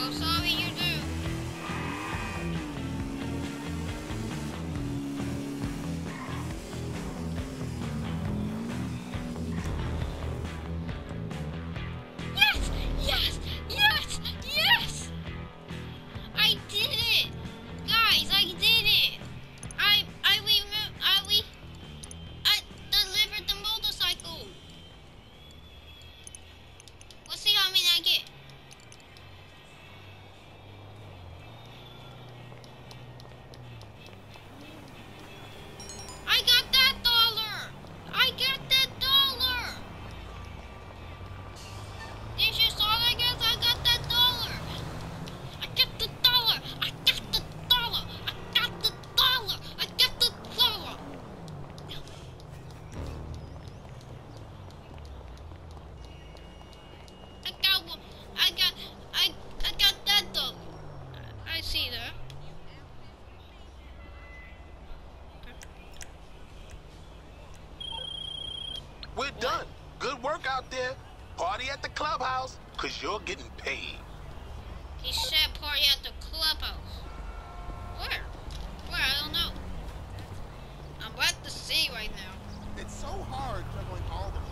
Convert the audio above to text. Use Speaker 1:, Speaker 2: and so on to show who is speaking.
Speaker 1: Oh, sorry, you do. Yes! Yes! Yes! Yes! I did it! Guys, I did it! I delivered the motorcycle! Let's see how many I get. I got that dollar! I got that dollar! Did you saw that, guys? I got that dollar! I got the dollar! I got the dollar! I got the dollar! I got the dollar! I got one. I got that dollar. I see that.
Speaker 2: We're done. Good work out there. Party at the clubhouse, cause you're getting paid.
Speaker 1: He said party at the clubhouse. Where? Where? I don't know. I'm at the sea right now.
Speaker 3: It's so hard juggling all the